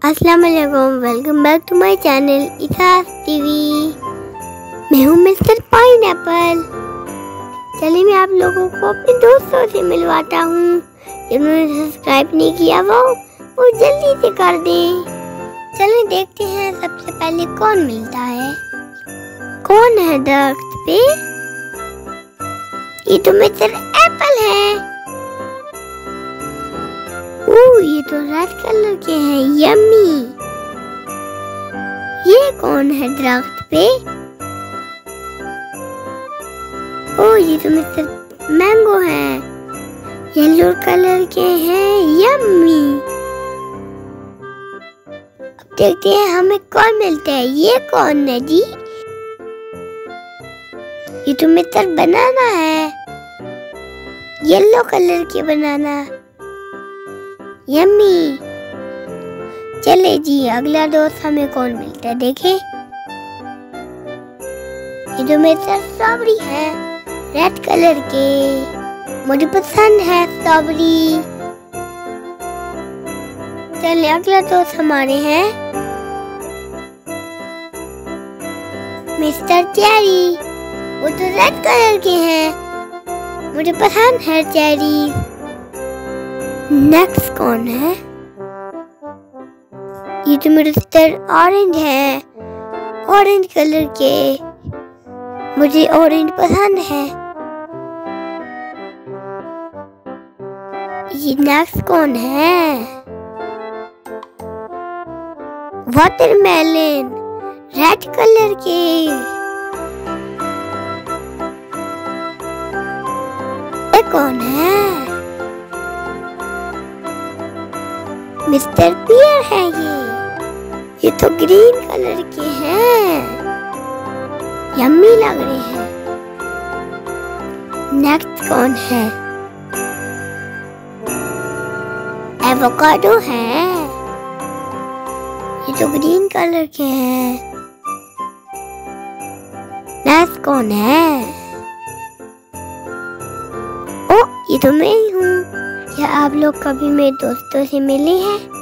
अस्सलाम वालेकुम, welcome back to my channel इसास टीवी। मैं हूँ मिस्टर पाइनएप्पल। चलिए मैं आप लोगों को अपने दोस्तों से मिलवाता हूँ। जिन्होंने सब्सक्राइब नहीं किया वो जल्दी से कर दें। चलिए देखते हैं सबसे पहले कौन मिलता है। कौन है दरख्त पे? ये तो मिस्टर एप्पल है। ये तो रेड कलर के हैं, यम्मी। ये कौन है दरख्त पे? ये तो मिस्टर मैंगो है, येलो कलर के हैं, यम्मी। अब देखते हैं हमें कौन मिलता है। ये कौन है जी? ये तो मिस्टर बनाना है, येलो कलर के बनाना, यम्मी। चले जी अगला दोस्त हमें कौन मिलता है देखें। ये जो मिस्टर स्ट्रॉबेरी है, रेड कलर के, मुझे पसंद है स्ट्रॉबेरी। चले अगला दोस्त हमारे हैं मिस्टर चेरी। वो तो रेड कलर के हैं, मुझे पसंद है चेरी। नेक्स्ट कौन है? ये तो मिस्टर ऑरेंज है, ऑरेंज कलर के, मुझे ऑरेंज पसंद है। ये नेक्स्ट कौन है? वाटरमेलन, रेड कलर के। ये कौन है? मिस्टर पियर है ये तो ग्रीन कलर के हैं, यम्मी लग रहे हैं। नेक्स्ट कौन है? एवोकाडो है, ये तो ग्रीन कलर के हैं। नेक्स्ट कौन है? ये तो मैं ही हूँ। क्या आप लोग कभी मेरे दोस्तों से मिले हैं?